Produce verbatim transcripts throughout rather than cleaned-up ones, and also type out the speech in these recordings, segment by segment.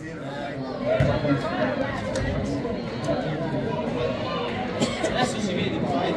Adesso si vede poi.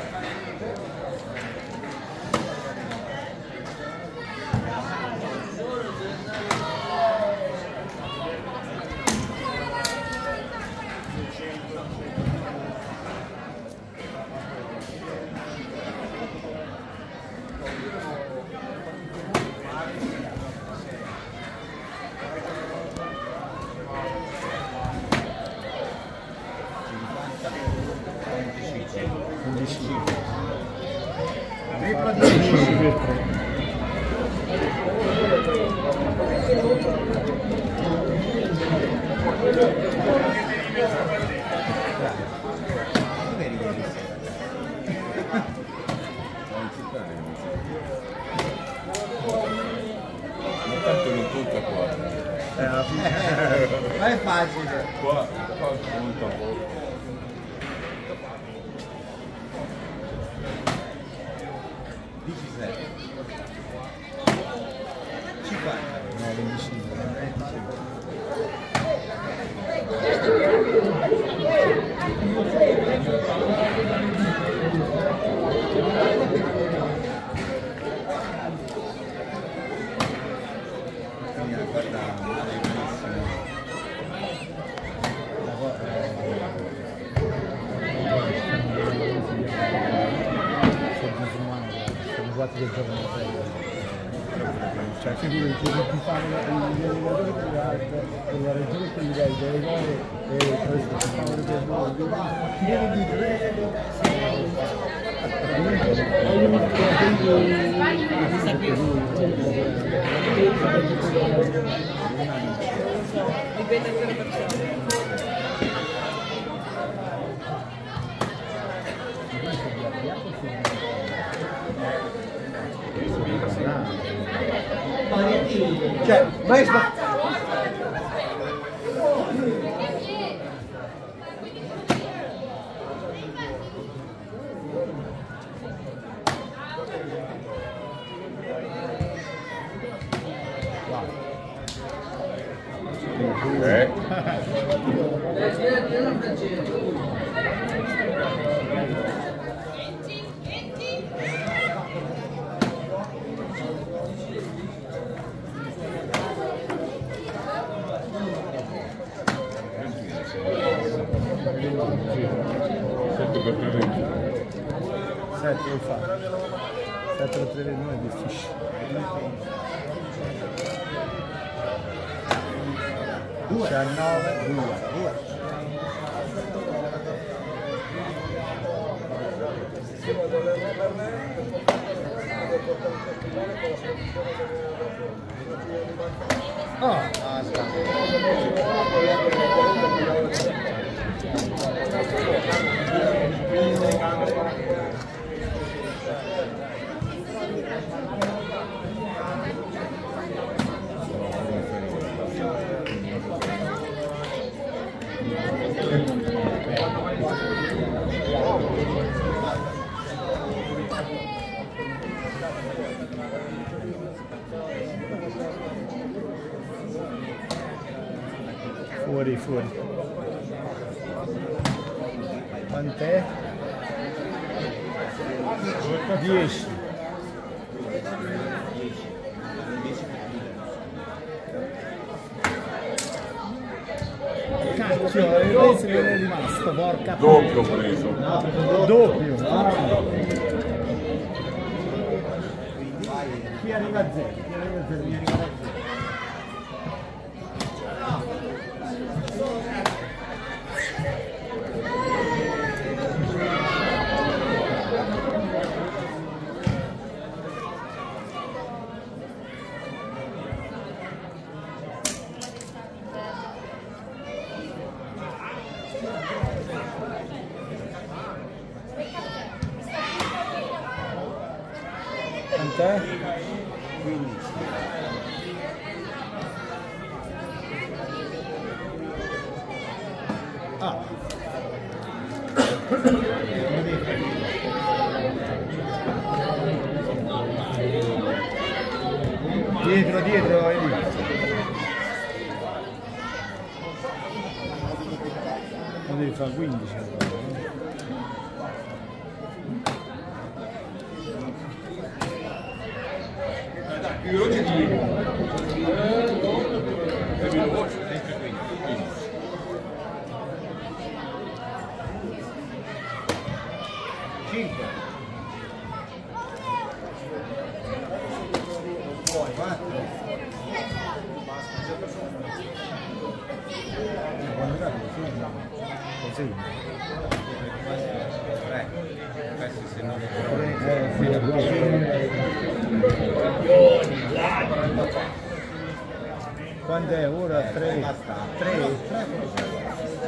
Ma è facile. Qua, qua conta poco. diciassette. cinquanta. No, venticinque. Quindi la guarda male benissimo. Sono quattro che giocano a cioè figure che ti fanno gli allenatori della regione e quelli dei territori e questo si fanno le persone ti viene di Dipende ancora per ciò. Cioè, ma è sbagliato. Eh? sette lo fa sette per tre è difficile diciannove due Oh, basta. fuori fuori quant'è? dieci cacchio, il resto non è rimasto, porca Doppio preso. doppio chi arriva a zero? Chi arriva a zero? Chi arriva a zero? Quant'è? quindici. Ah. Dietro, dietro, Eli. devi fare quindici. Più veloce di ieri. È più veloce. cinque. quattro. Così. tre. Questi se non Eh, sì, quando è ora? tre? tre?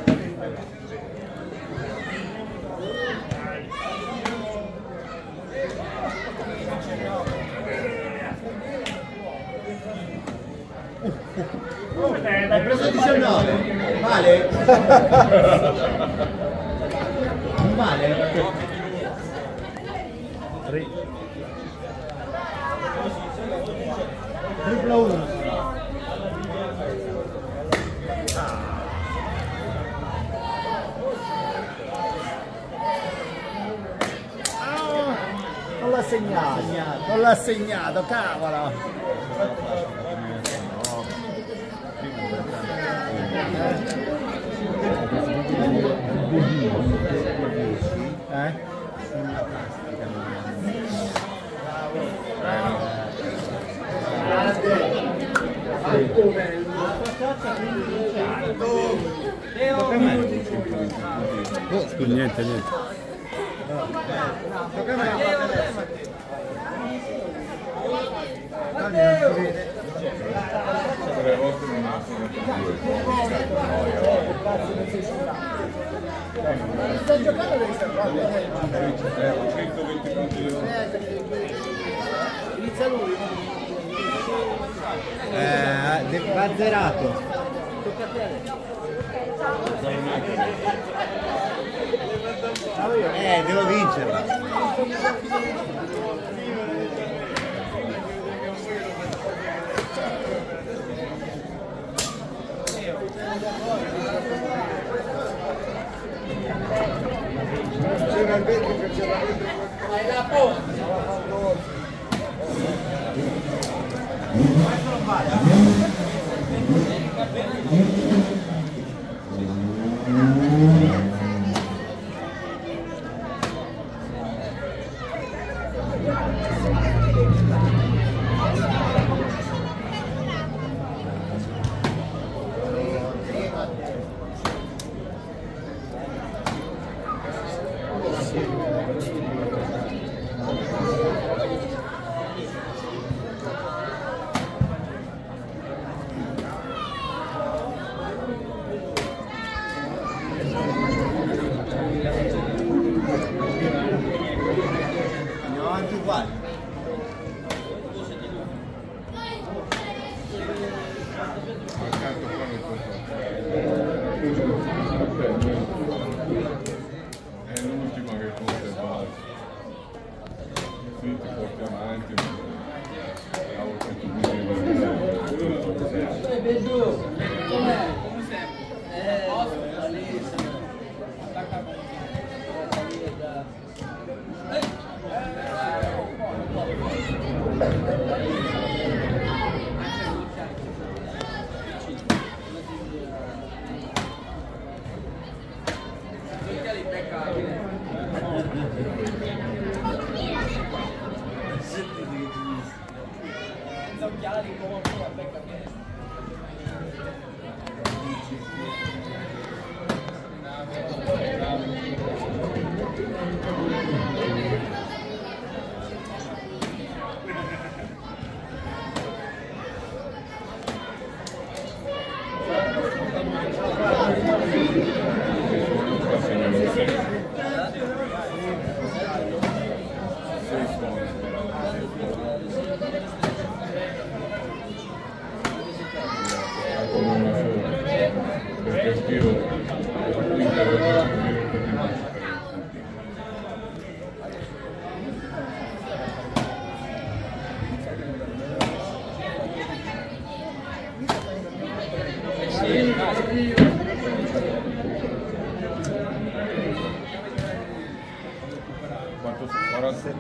hai preso diciannove? Vale? Non vale? tre. Triplo uno. Non l'ha segnato, non l'ha segnato, cavolo! Eh? Oh, niente, niente. Tre volte non ha Sta giocando devi salvarlo. centoventi punti di oro. Inizia lui. Eh, va zerato. Tocca a te. Eh, devo vincerla. C'era il vento che c'era dentro. Vai la po'. Andiamo avanti uguali. Accanto qua non conto. È l'ultima che conta e basta. Sì, ti porti avanti. Cavolo, che tu mi devi Come sempre. Eh, bellissimo. Attacca con occhiali come una becca che perché stiro l'interrogativo per rimanere.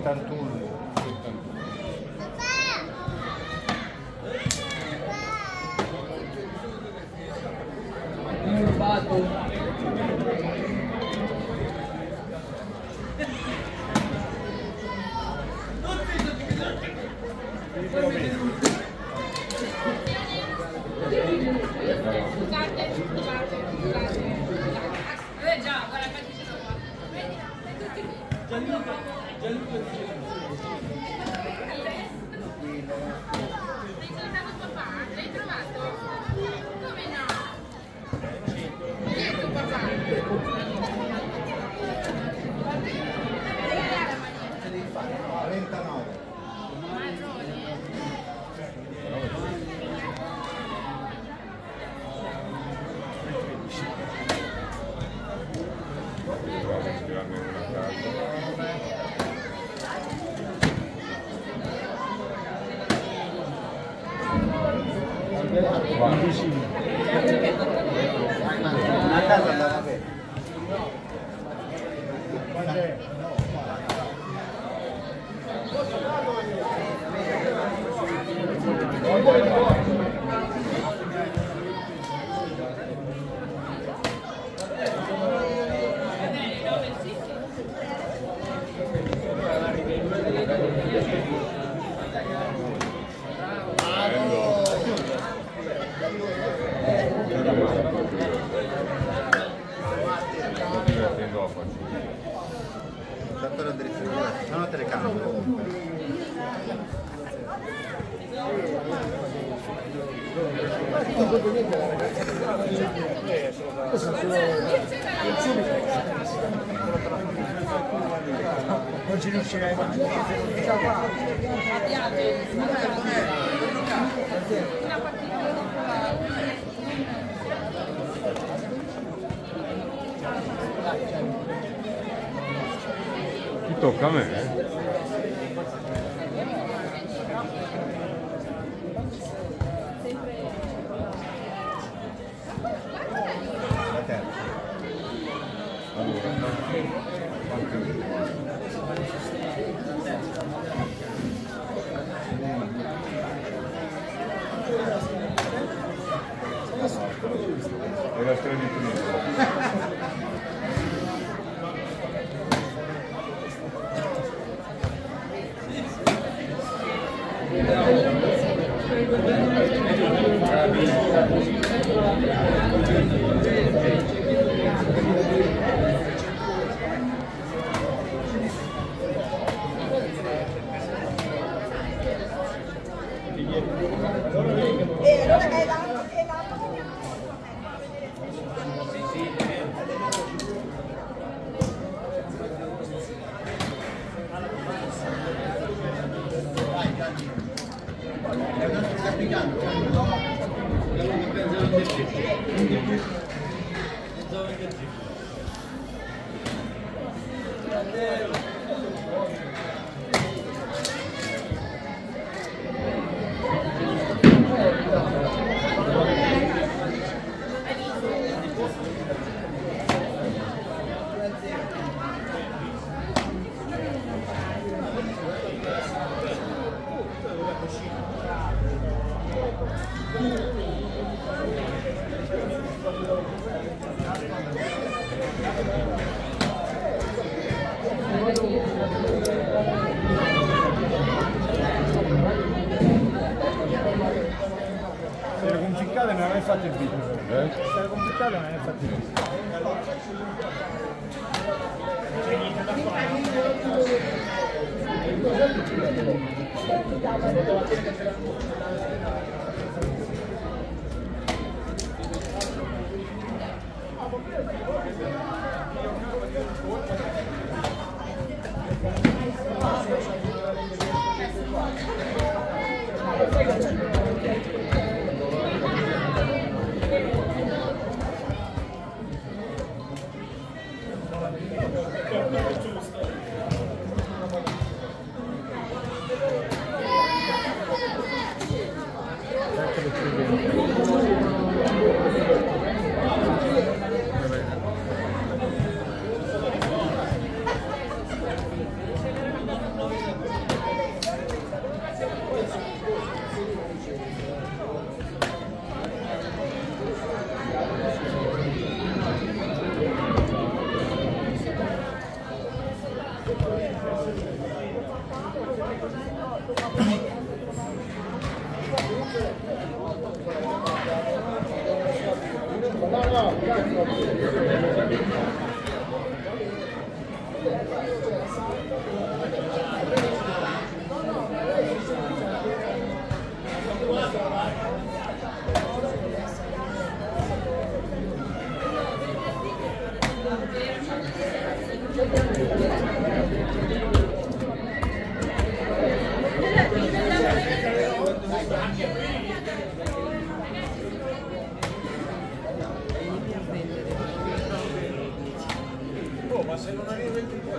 settantuno. Rubato. Scusate, scusate, scusate. Eh già, guarda che ci sono qua. Vedi? È tutti qui. Gianluca, Gianluca Sei salutato papà? L'hai trovato? Come no? Chi è tuo papà? trentanove. Marrone. Tirarne una a caso. Una casa andava bene. Certo la direzione, sono telecamere comunque. Non ci riuscirei mai. Ti tocca a me? eh? La terza. Allora, e la strada di prima. Se era complicato non avevi fatto il video. Eh? Se era complicato non avevi fatto il video. Oh, ma se non arriva il tipo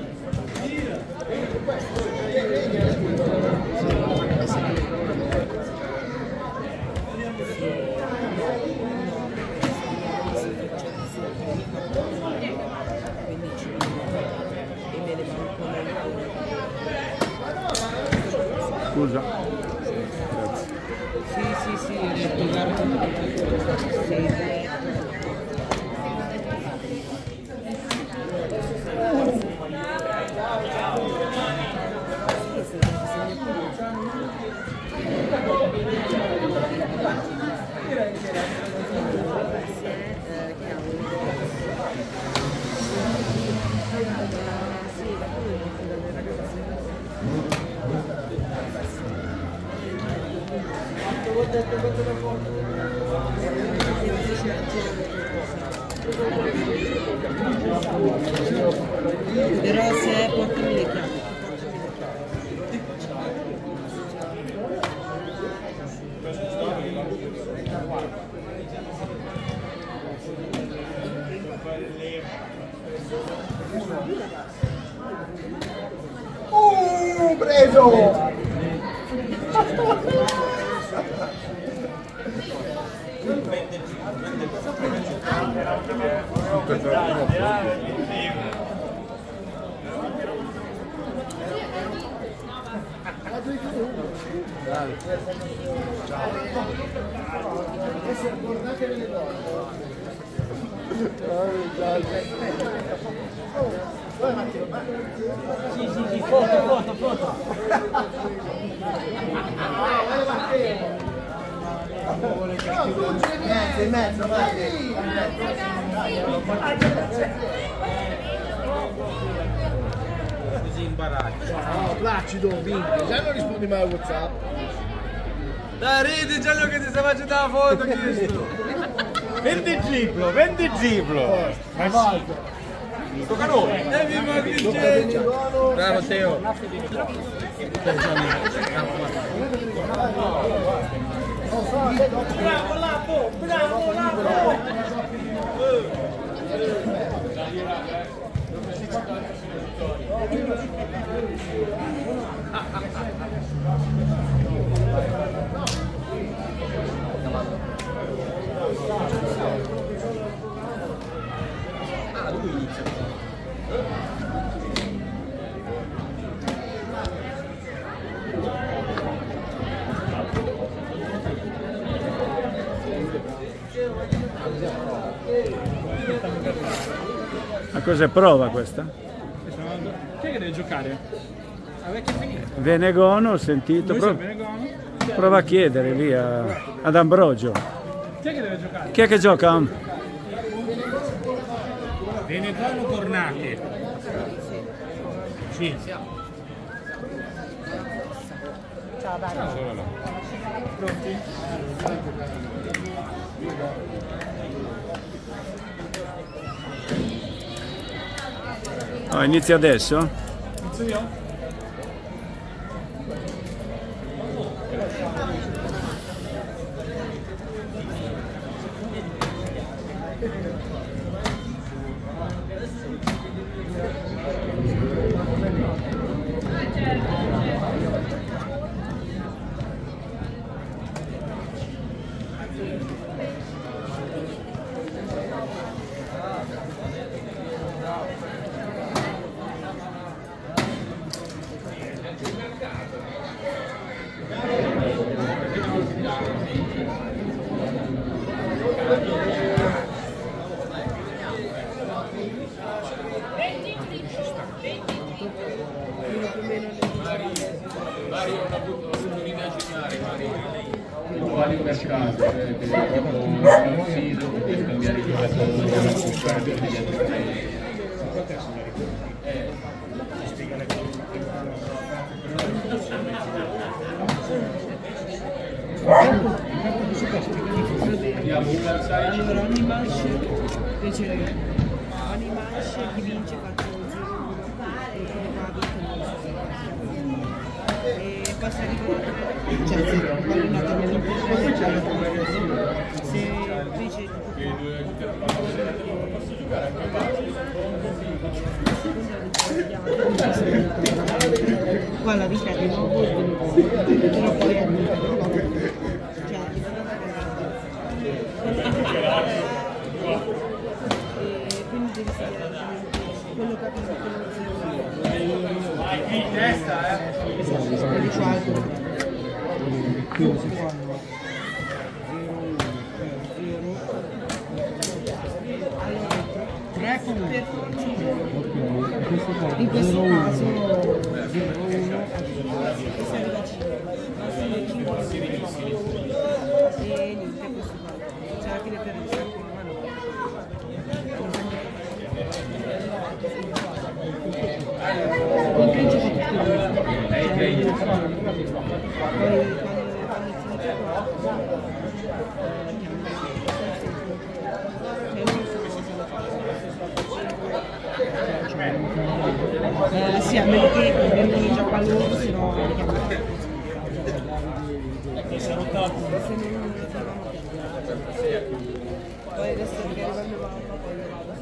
Scusa. Sì, sì, sì, sì. Però se portami le chiavi. Uh, preso! Sì, sì, sì, foto, foto, foto. Mezzo, in mezzo, vai. Così imbarazzo. No, placido, vinto. Già non rispondi mai a WhatsApp. Dai, ridi Gianlo che ti stai facendo la foto, Cristo. Vendi Giplo, vendi Giplo. Ma sì. Tocca a noi. E viva Vincenzo. Bravo Teo. Bravo Lapo, bravo Lapo. Ah, lui inizia. Ma cos'è, prova questa? Chi è che deve giocare? La vecchia finita. Venegono, ho sentito. Pro- prova a chiedere lì a- ad Ambrogio. Chi è che deve giocare? Chi è che gioca? Venegono Cornacche. Sì. Ciao, dai. Pronti? Oh, inizia adesso? Inizio io? Quali mercati? sito, puoi scambiare i giocatori, subscriber di altri paesi. Allora ogni manche invece ogni manche chi vince faccio zero e chi ne va vince e poi si arriva cioè se una se invece qua la vita di nuovo però poi e quindi devi sapere quello capito in testa, eh? esatto, quelli qua quindi si fanno tre con per in questo in questo caso caso zero uno e si arriva a cinque ma se ne cinque e niente questo qua cioè alla fine per il tempo ma no con tre gioco tutti poi quando quando finito Eh, sì, a meno che vengono già qua loro, se no li chiamano. Se non li chiamano. Poi adesso che arriva il mio mamma, poi io vado.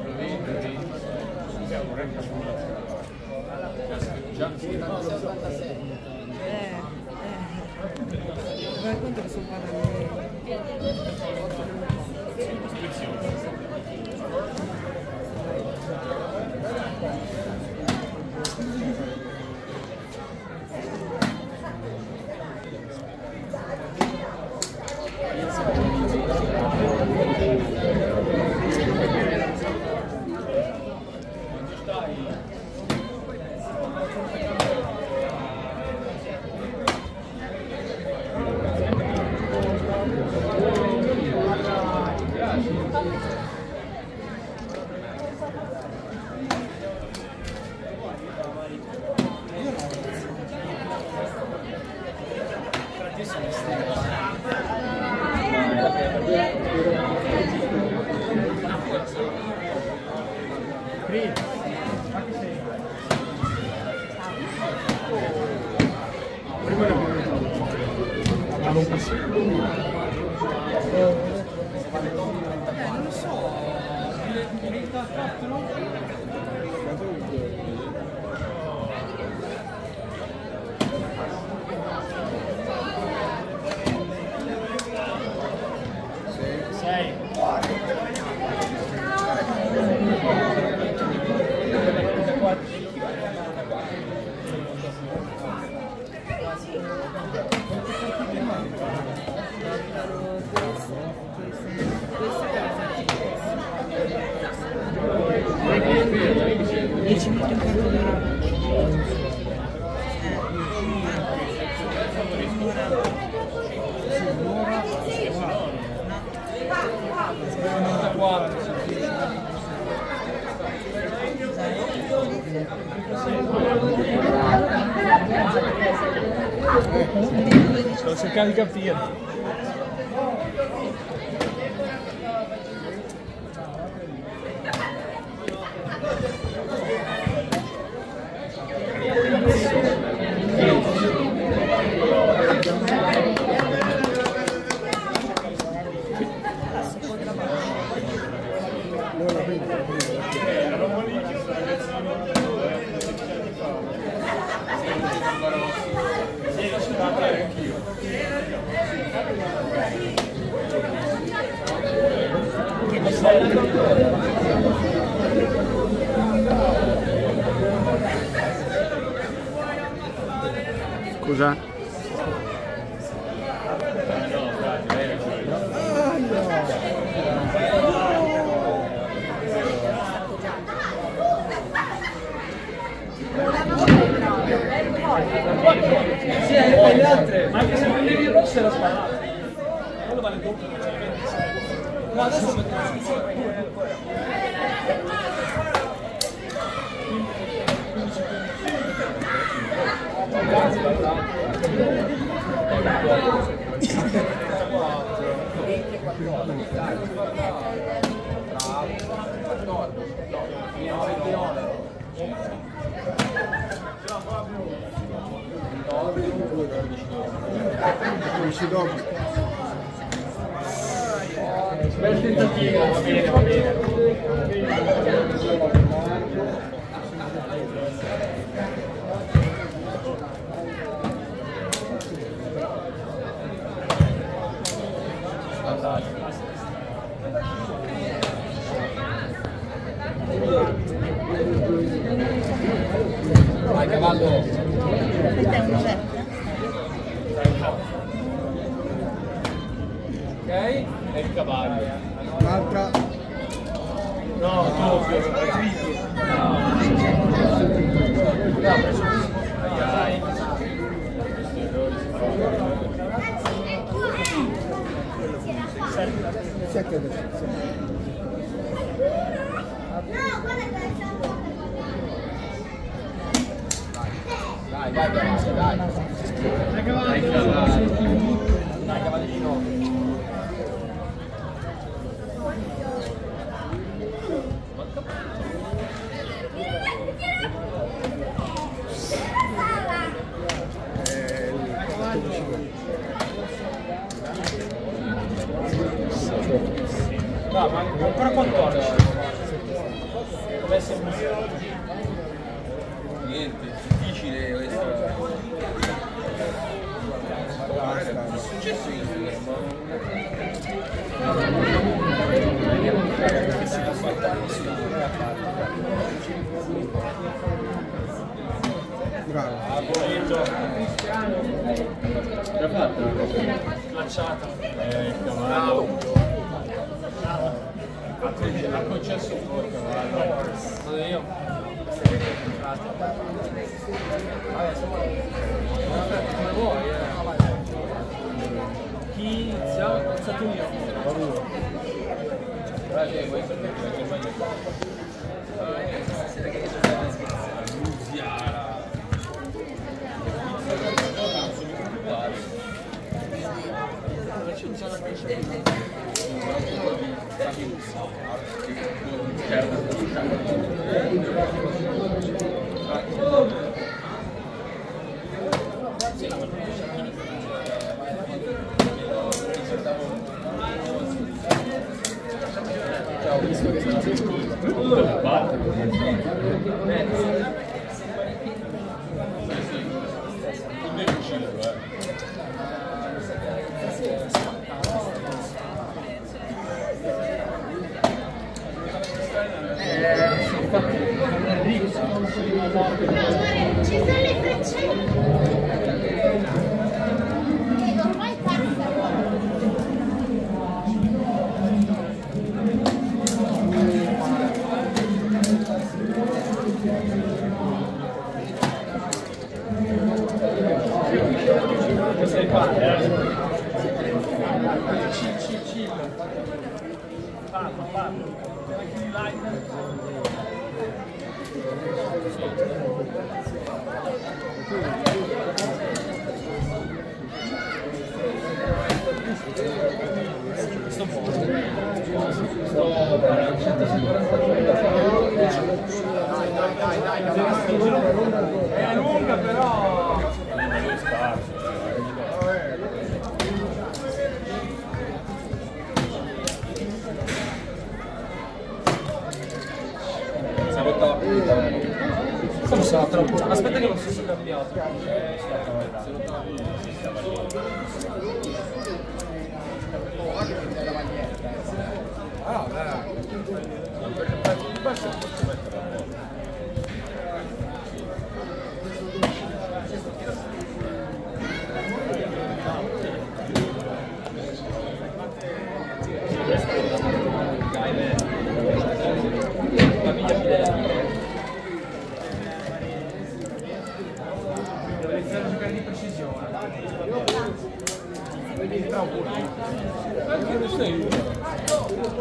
Eh, eh. Fai conto che sono parlando. dieci minuti un quarto d'ora. Sto cercando di capire. Scusa? Sì, le altre, ma anche se prendevi il rosso era sparato. Quello vale doppio, cioè No, adesso mettiamo la schiena. Bel tentativo, va bene, va bene. Vai cavallo. Ok, e il cavallo. Marca. No, doppio, triplo. No, preso. Ai ai. Questi errori si fanno. Sette adesso. Dai, vai, dai, dai. Dai cavalli. Dai cavallino. No, ma ancora quattordici. Dove siamo? Niente, difficile questo. Che è successo in Bravo. L'ha fatta? Slacciata. Eh, cavallo. Ha concesso un po' il cavallo. Sono io. Vabbè, insomma, come vuoi, eh. Chi inizia? Ho pensato io. Guarda, vuoi sapere che sbaglio? Ciao, visto che sono Ci sono le freccine. Che ormai sei fatto, eh? Chill, chill, chill. Fallo, fallo. Anche di live. Sto buono. Dai, dai, dai, dai. È lunga però. Come sarà troppo? Aspetta che non si sia cambiato. Ah, beh. Deve iniziare a giocare di precisione. Anche non sei uno.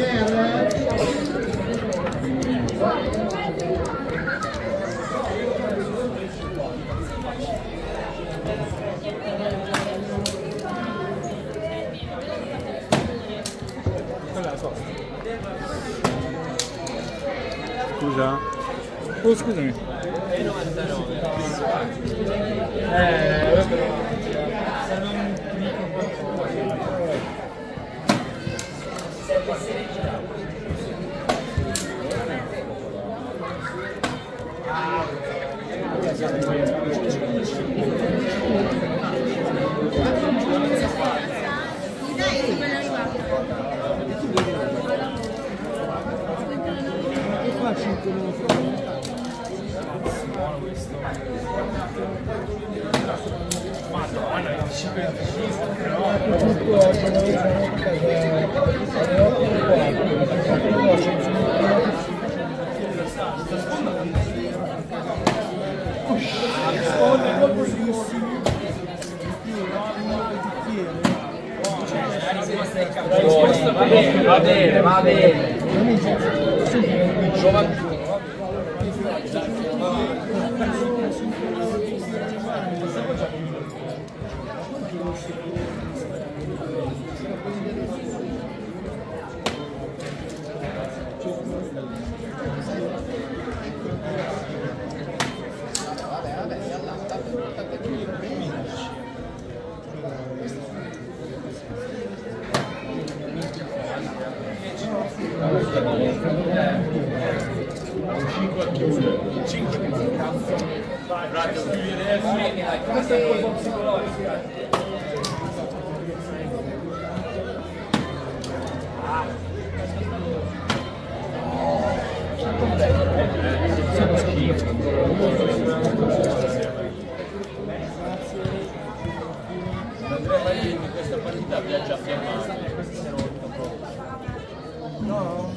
Scusa? Oh, scusami. Eh, Va bene, va bene, va bene. Andrea Marini in questa partita viaggia a Fiammare. No?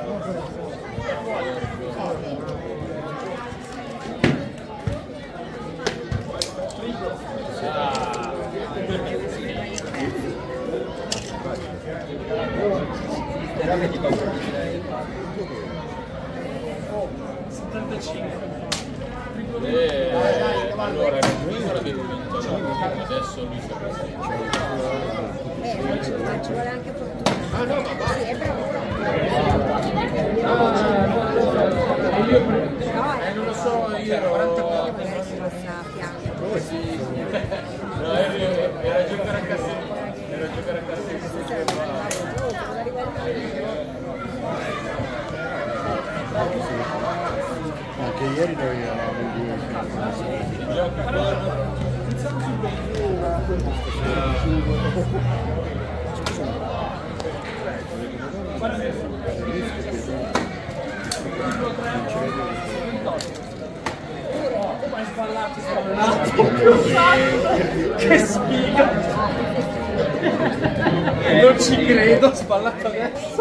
settantacinque. Eh, allora era Guido l'avevo vinto, no? Adesso lui sta prestando. Eh, ma ci ma ci vuole anche fortuna. Ah no, ma va! Sì, è bravo, Eh, non lo so, io ero... magari si passa a fianco. Oh sì! No, ero, era a giocare a cassetto. Era a giocare a cassetto. Anche ieri noi eravamo in due. Che sfiga! Non ci credo, spallato adesso.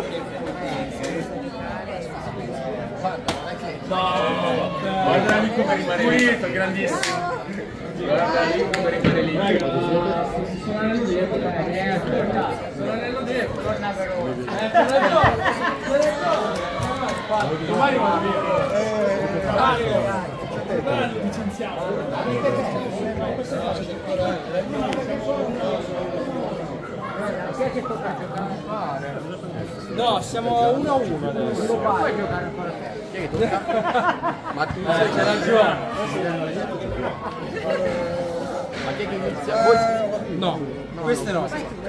No! Guarda lì come rimane lì. Grandissimo. Guarda lì come rimane lì. Sono anello dietro, dai. Sono anello dietro, torna però. Eh, però domani va via. Mario! No, siamo uno a uno adesso. Non puoi giocare ancora a te. Chi è che tocca? Ma tu eh, c'è ragione. Ma chi è che inizia? Voi? No, queste no.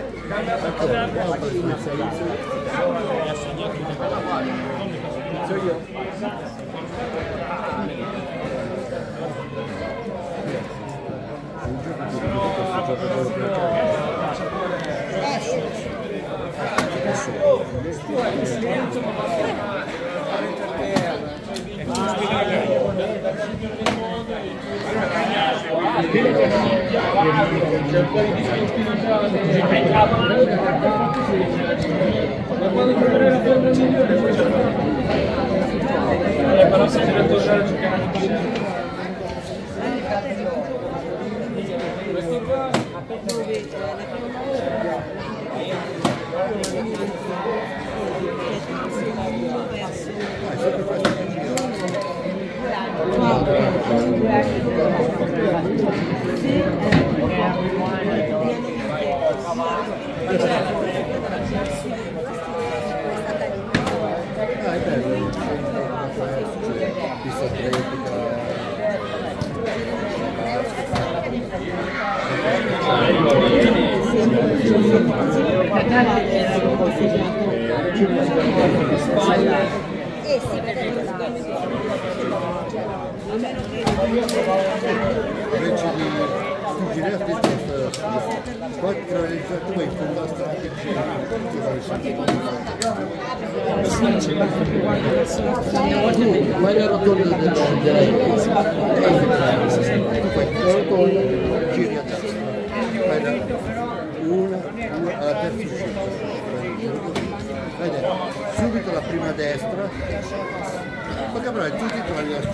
Inizio io. C'è un po' di discontinuità in capo, ma quando troverai la forma migliore poi ce la fai. Però se deve tornare a giocare a giocare. Questo qua Eh sì, perché invece di fuggire a te quattro realizzatori in fondo alla strada che c'è ma è la rotonda del rotonda giri a destra una, due, alla terza uscita vedete subito la prima destra ma capirai tutti trovi la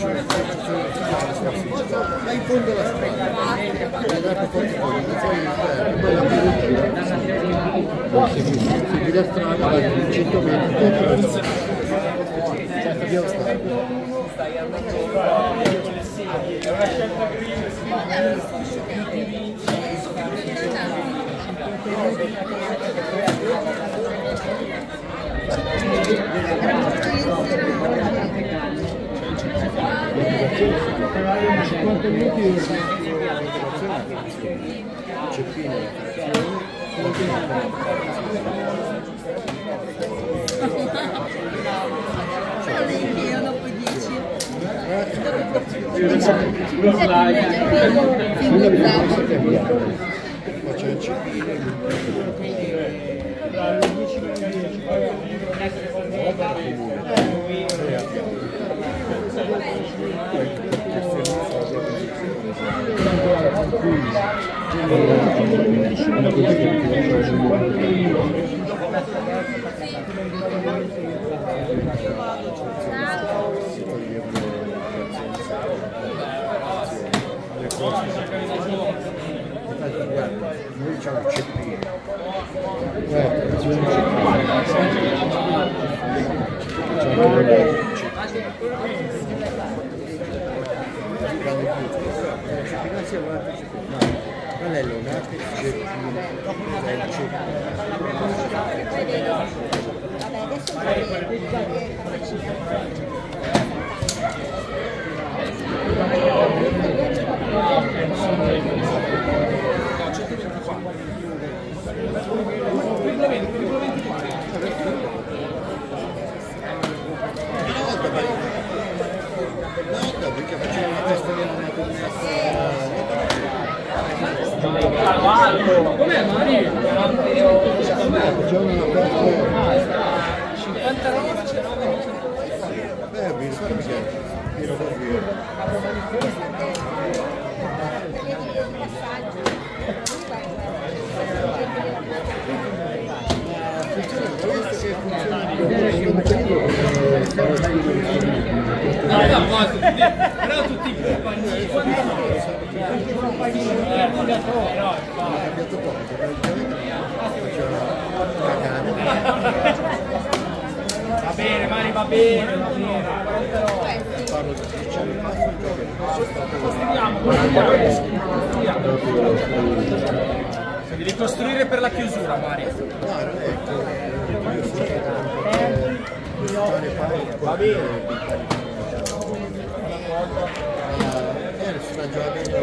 ma in fondo alla strada e da per forza poi poi la segui la strada vai cento metri abbiamo stato cinquanta minuti di ceppino io dopo dieci Uno slide. ma c'è il ceppino noi c'è un ceppino guarda c'è un non è Leonardo, ceppino, è il ceppino. vabbè adesso perché faceva una testa di una Com'è Mari? facevano una testa cinquantanove beh mi ricordo che ero così no, no, però tutti i compagni va bene Mari, va bene, va bene. parlo di dieci anni fa Devi ricostruire per la chiusura Mari. no non è io sono va bene eh sulla giovane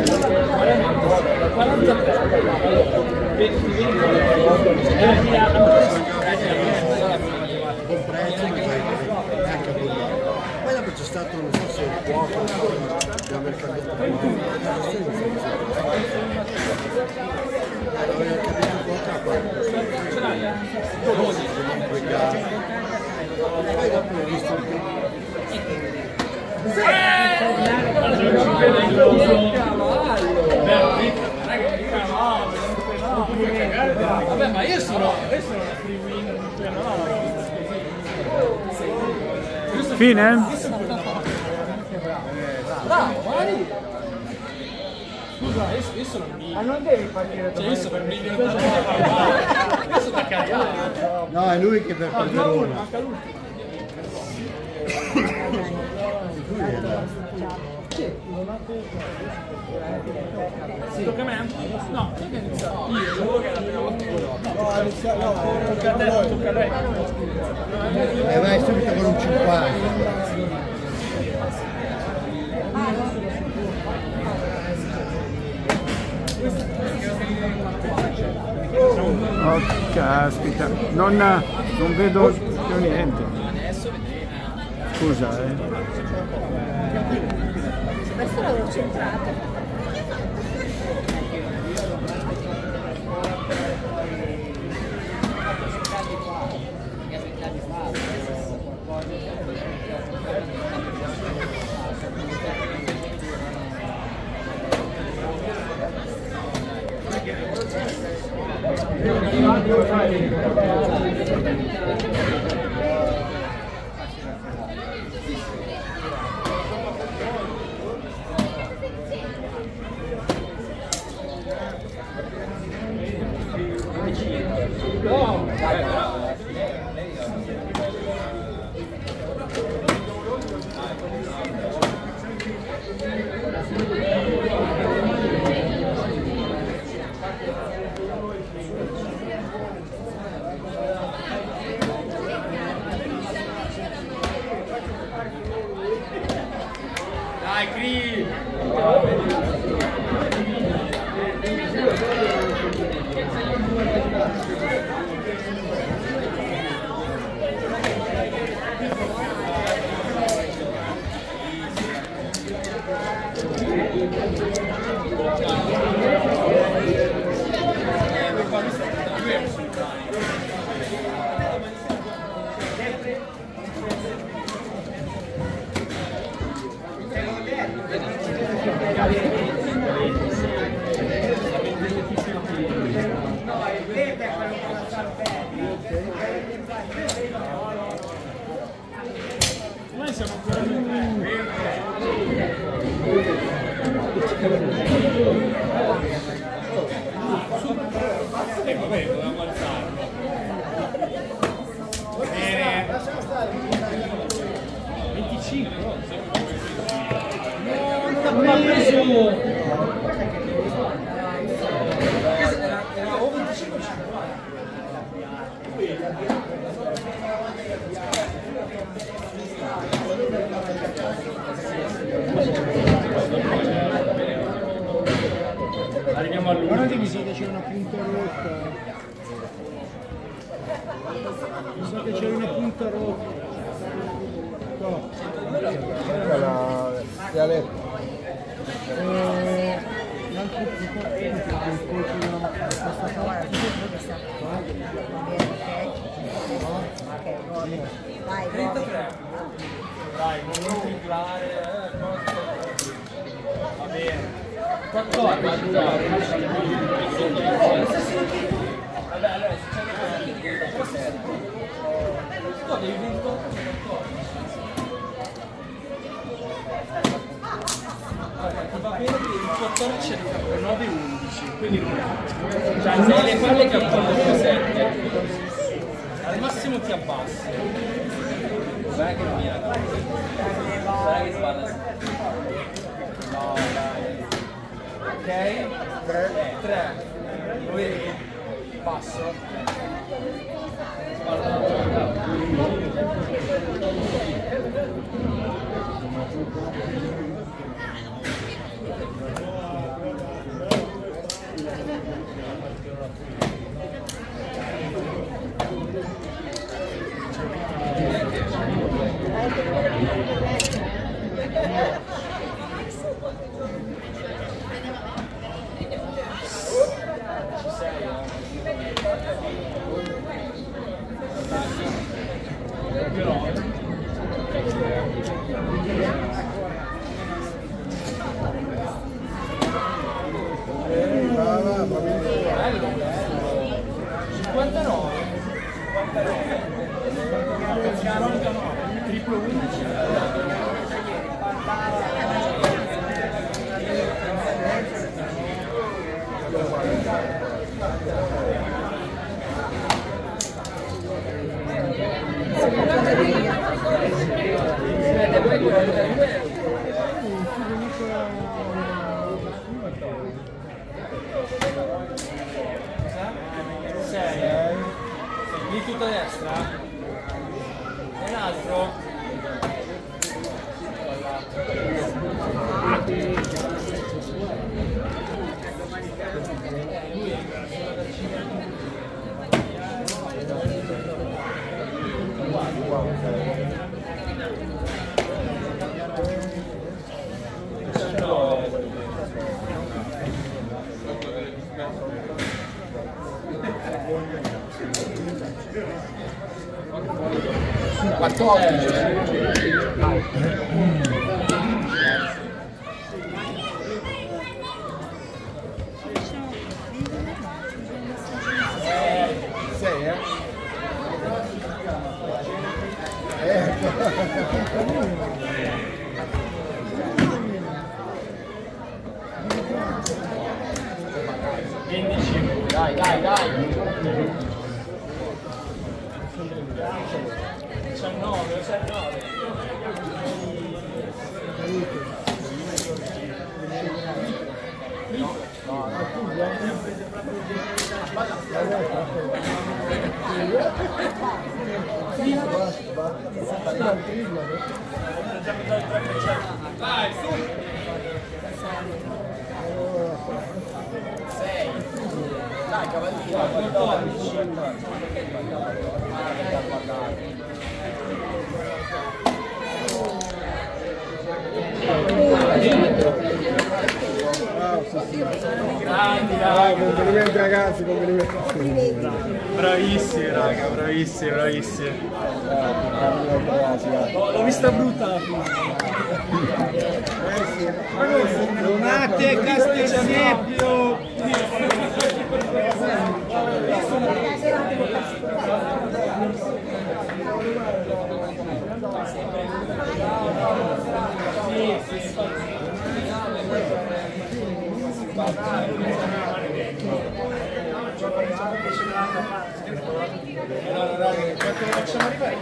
buon prezzo neanche a bollare poi dopo c'è stato non so se il cuoco deve aver cambiato non avevo capito un po' poi dopo ho visto che vabbè ma io sono io sono la free winner Fine? bravo Mari scusa io, io sono il migliore Ma non devi partire cioè io sono il migliore Adesso da Cagliari. No, è lui che per No, Verona. manca l'ultimo. Tocca a me? No, io ho iniziato. Io giuro che è la prima volta che lo No, ha iniziato, no, tocca a te, tocca a lei. E vai subito con un cinquanta. Oh, caspita, non, non vedo più niente. Scusa, eh. Questo l'avevo centrato. Dai, Cri! Noi siamo ancora in e vabbè, dovevamo alzarlo. Bene. venticinque, no? No, non ha preso. Era o venticinque o cinquanta. Arriviamo all'ultimo. Guardate mi si che c'è una punta rotta. Mi sa che c'è una punta rotta. No. La dialetto. Eh, l'altro punto è il colpo di una Vai, trentatré. Dai, non tripolare. Va bene. quattordici. Vabbè, allora succede così. Tu avevi ventotto, va bene che il quattordici è nove undici, quindi non è. Cioè, se le palle che appunto sette. Al massimo ti abbassi. Guarda che non mi era. Guarda che sballa. No, dai. Ok? tre. tre. Lo vedi? Passo. cinquantanove. cinquantanove. Triplo undici. Lì tutta destra? E l'altro? quattordici. Sei, eh? Eh. quindici. Dai, dai, dai. diciannove, diciannove. Dai, su! Dai, cavallino. quattordici. Grandi, dai, complimenti ragazzi, complimenti. Bravissimi raga, bravissimi, bravissimi. L'ho vista brutta alla fine. Donate Castelsepio! Quanto ne facciamo arrivare?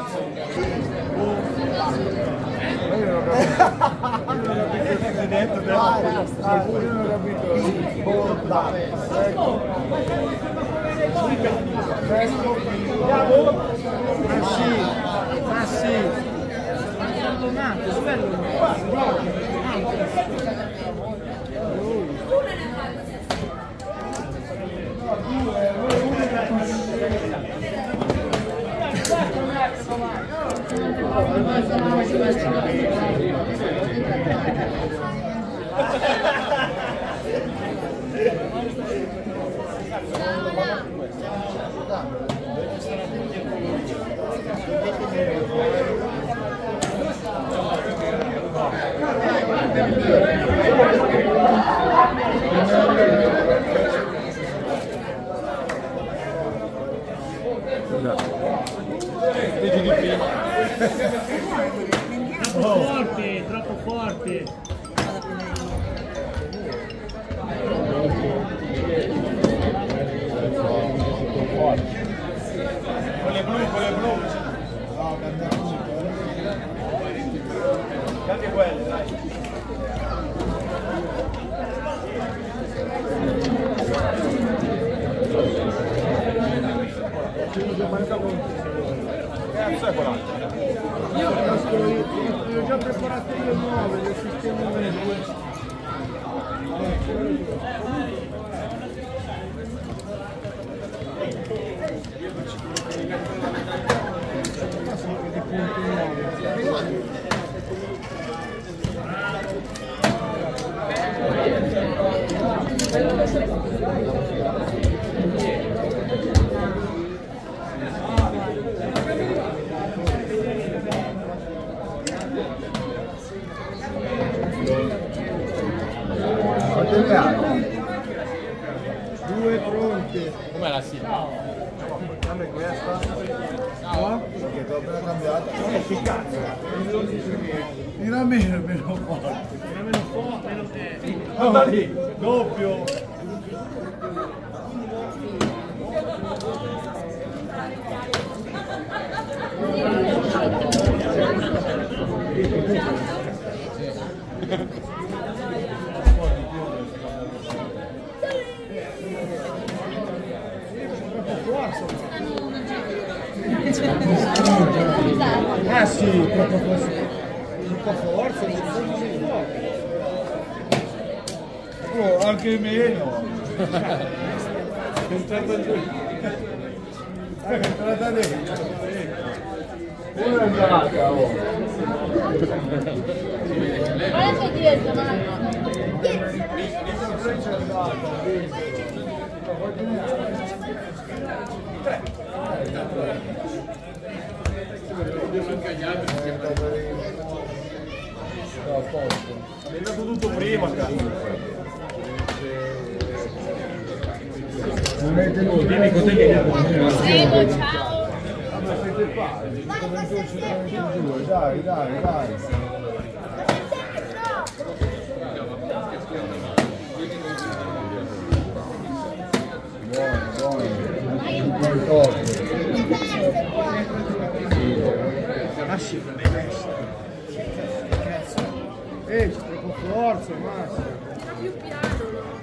Io non ho capito. Borda. Ma sì, ma sì. Troppo forte, troppo forte. Con le blu, con le blu. No, cambia tutto. Cambia quelle, dai. Cazzo è quell'altro? Io ho già preparato io nuove del sistema due. Due pronte. Com'è la sigla? Dammi questa. No? Perché t'ho appena cambiato. Eh, che cazzo? Era meno, meno forte. Era meno forte, meno te. Oh, lì, doppio. Ah sì, troppo forza. Troppo forza, non si può. Oh, anche meno. È entrata giù. È entrata dentro. Uno è andata, oh. Guarda dietro, Marco. È andato tutto prima, non è tenuto, dimmi cos'è che Prego, ciao. Dai, dai, dai. Buono, buono. Ah sì, non è bestia. Cazzo. Eh, c'è troppo forza, Massimo. Ma più piano.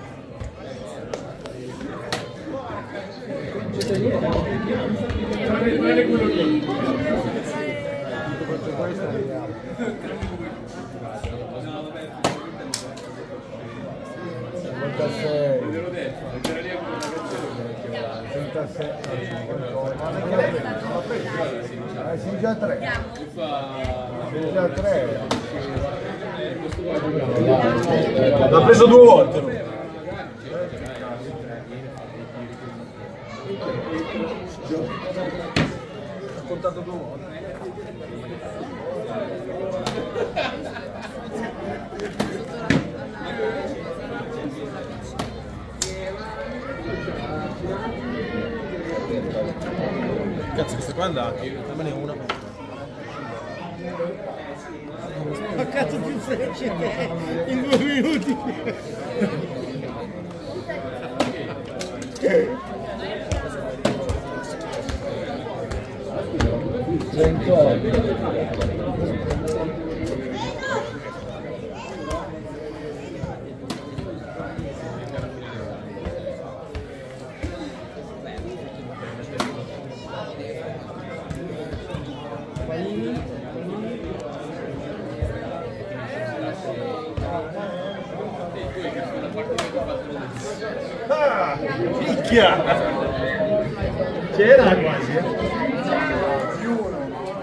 Prende quello lì. Tutto questo andiamo. cinquantasei. cinquantasei. Eh sì, già tre. Sì, già tre. L'ha preso due volte. Ho contato due volte. Cazzo, questa qua è andata. Dammene una. Ma cazzo ti fece in due minuti. trentotto. Ah, picchia! C'era quasi. Più uno.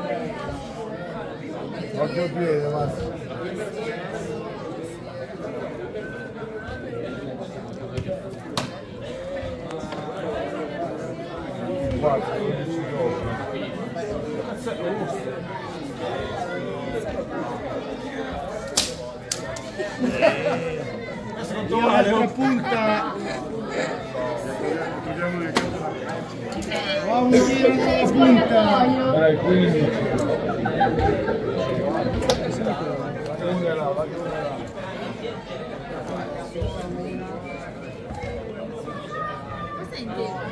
Occhio al piede, Massimo. Quattro, undici, l'altra punta. Va un giro sulla punta. Dai, quindici. Una là, va una là. Questo è intero.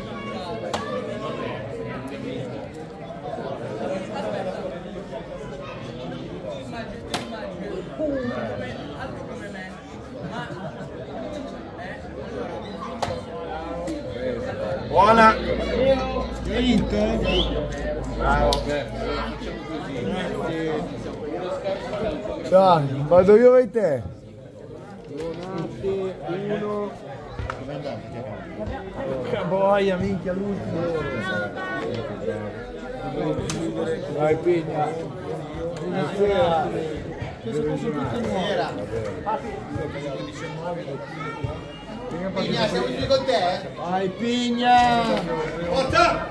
Buona! Hai vinto? Bravo! Dai, vado io e te. Uno. Che boia, minchia, l'ultimo. Vai, Pigna. Pigna, siamo tutti con te? Vai, Pigna. Forza!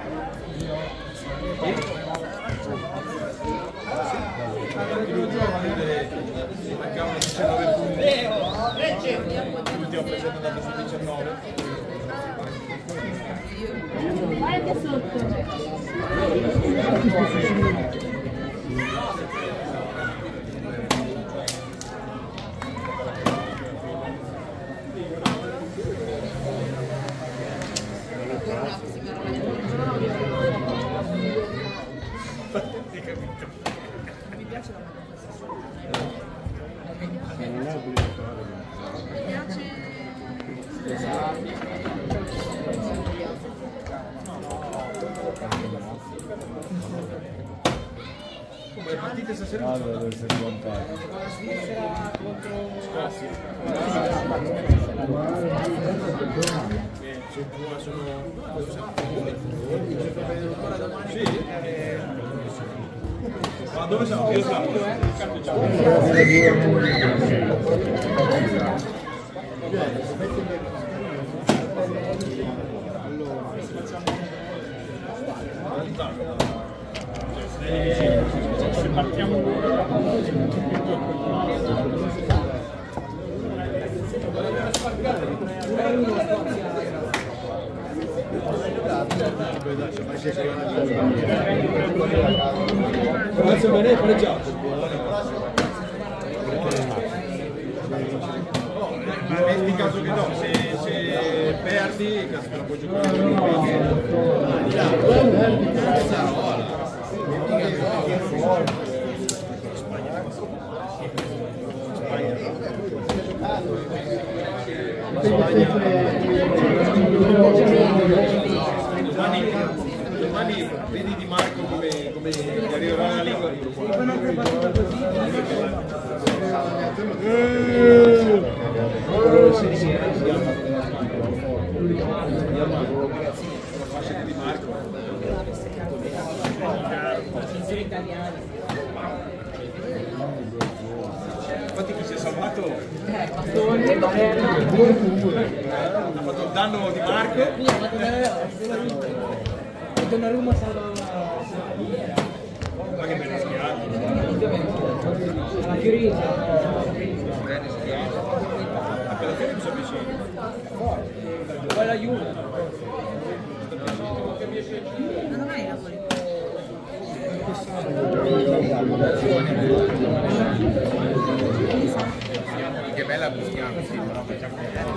Mancavano diciannove punti. L'ultimo preso è andato su diciannove. Guarda che sotto. Come le partite stasera? Allora deve essere lontano. Svizzera contro Scozia. Sì. Ma dove siamo? Io sono. Se partiamo grazie bene, è pareggiato. Ma metti caso che no, se, se perdi, caso che non puoi Domani, domani vedi Di Marco come, come arriverà la lingua. Di Marco. Infatti chi si è salvato ha fatto il danno Di Marco. Donnarumma salva Ma che bella schiata. alla Fiorentina. Appena fine mi sono vicino. Poi la Juve. Non ho mai lavori. Che bella Bustiano, sì, però facciamo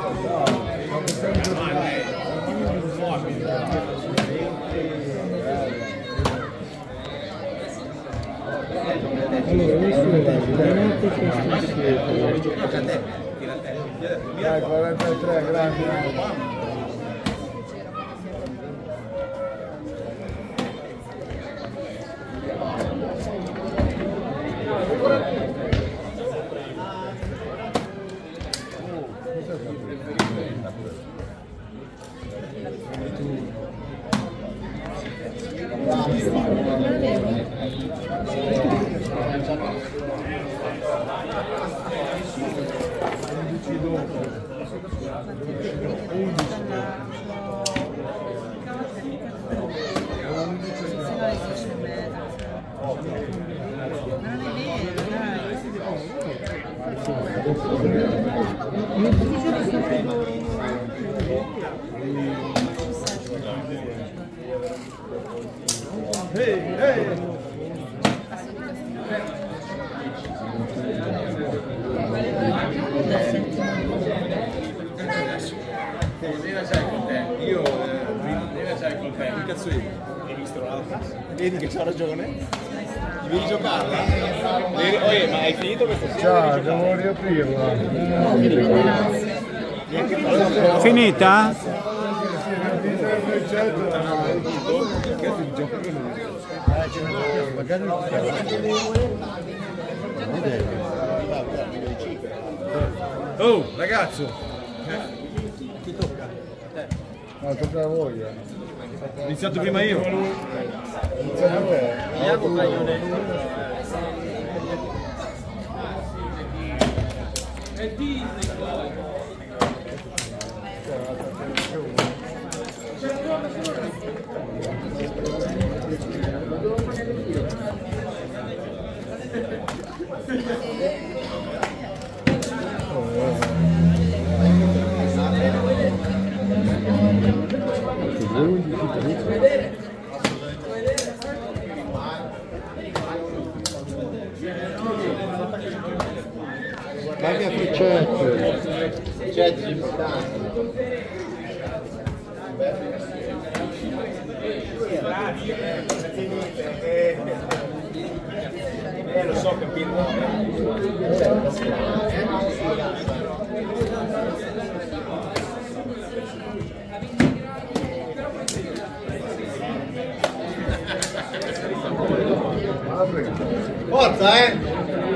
Allora, questo è veramente questo. Dai, quarantatré, grande. Ehi, ehi! Cos'era c'hai con te? Io cos'era c'hai con te? Che cazzo eri? Hai visto l'altro? Vedi che c'ha ragione? Devi giocarla? Oye, ma hai finito questa sera? Ciao, devo riaprirla. Finita? Oh, ragazzo! No, tocca a voi. eh. Ho iniziato prima io. Iniziate a te. Ma che freccette! C'è di importante. Eh, lo so, Apri. Forza, eh!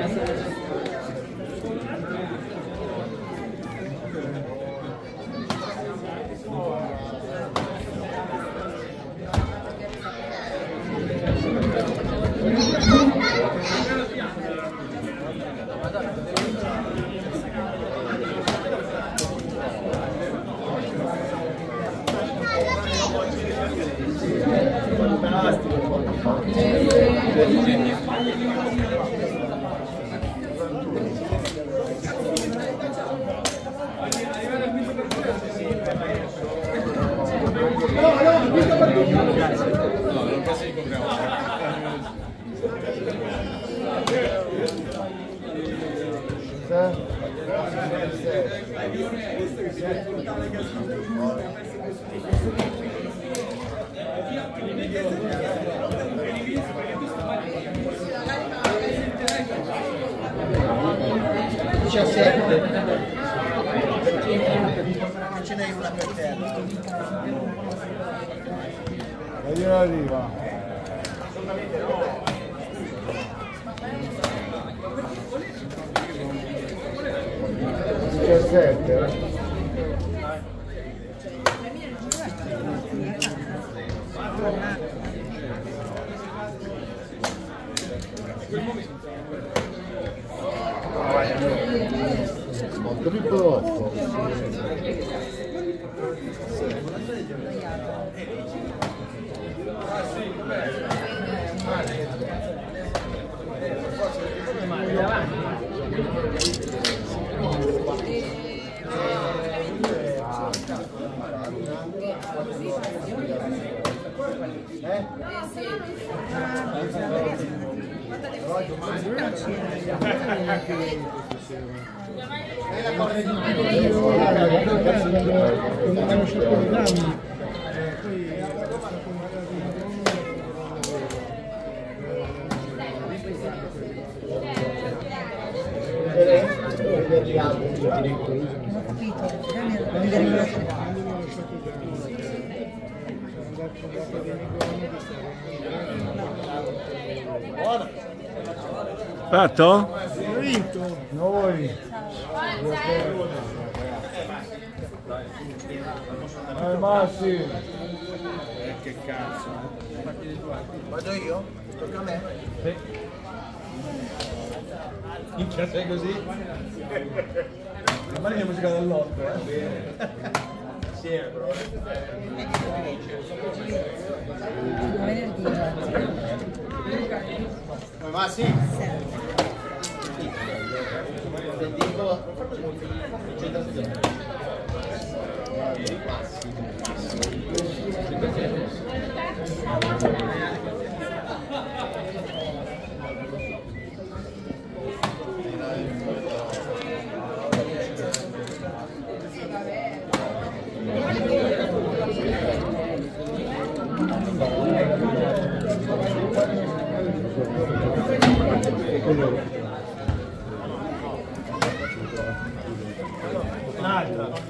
diciassette. Ce n'è una per terra. E gliela arriva. diciassette. Molto piccolo. Fatto? Ho vinto! Noi! Eh Massi! Eh, che cazzo! Vado io? Tocca a me? Sì. Minchia, sei così? Domani andiamo a giocare all'otto, eh? Sì, bro. Venerdì. Come Massi? Se dico Un'altra!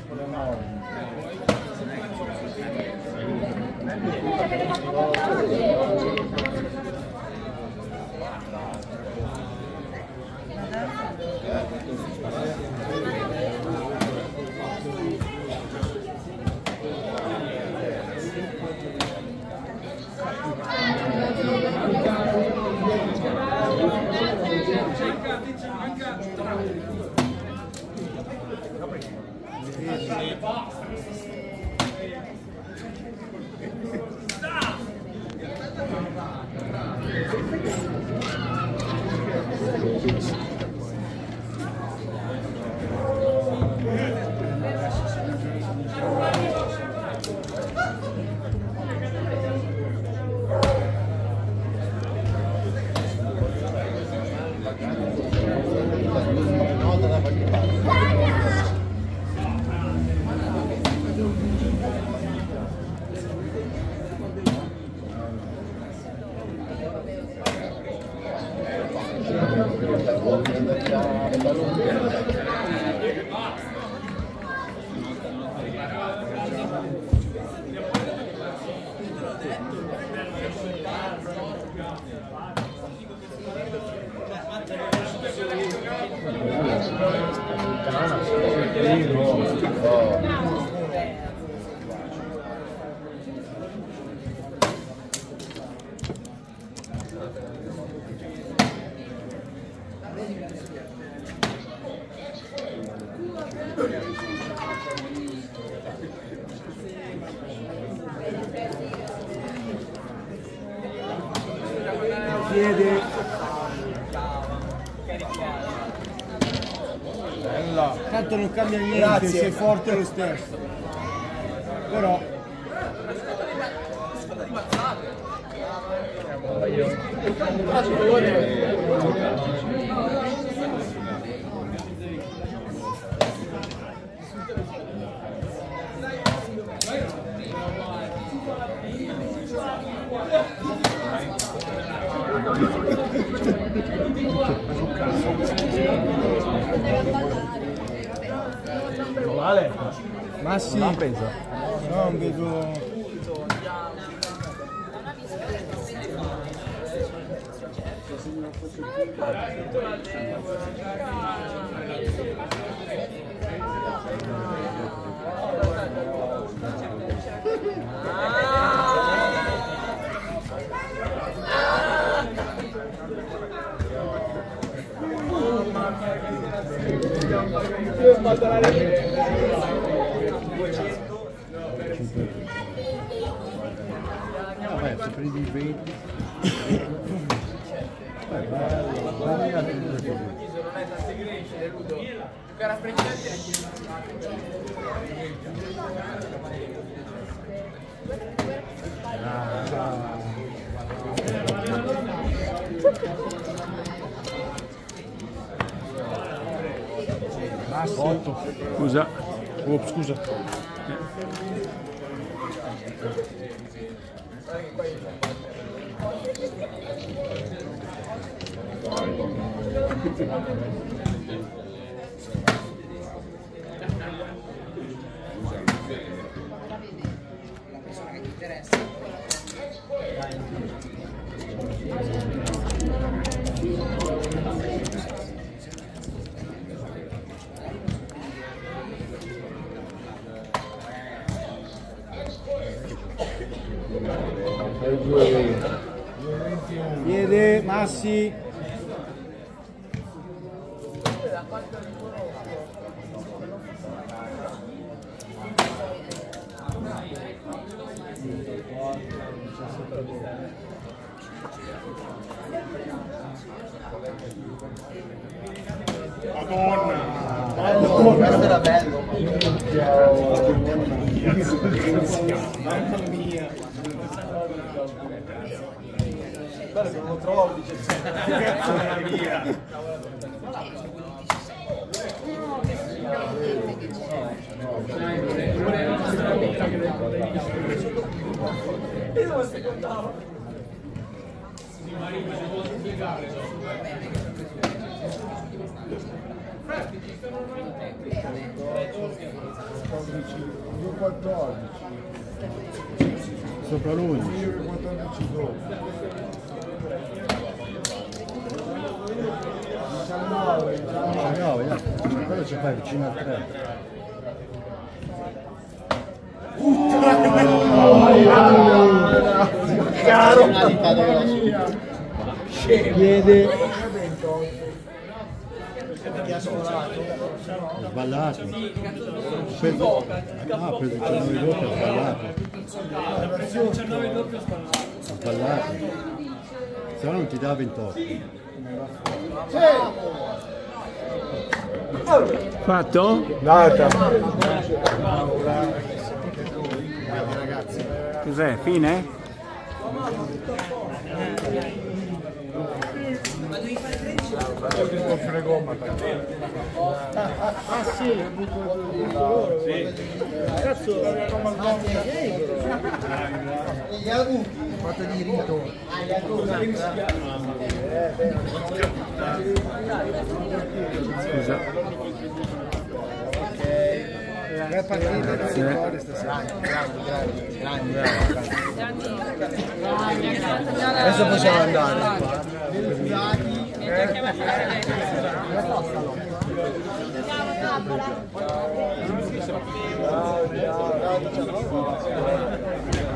piede. Bella. Tanto non cambia niente, grazie. Sei forte lo stesso. Però Vale? ma sì, non l'ha presa? No, non vedo. Vabbè, se prendi i venti. Vai, vai, vai a otto. Scusa. Oh, scusa. Piede, Massi. Bello, questo era bello. Mamma mia. Guarda che non lo trovavo diciassette. Mamma mia. E dove stai contando? due quattordici. Sopra l'undici. quattordici dopo. diciannove, diciannove, dai. Quello ci fai vicino al tre. Caro. Piede. Sballato. Preso, ah, ha preso il diciannove doppio, ha sballato. Ha sballato. Se no non ti dà ventotto. Fatto? Data. Cos'è? Fine? Ah sì, cazzo, Gli auguri. fatto di rito. Scusa. Che partita da ricordi stasera. Grandi, grandi, grandi, grandi. Adesso possiamo andare. Ciao,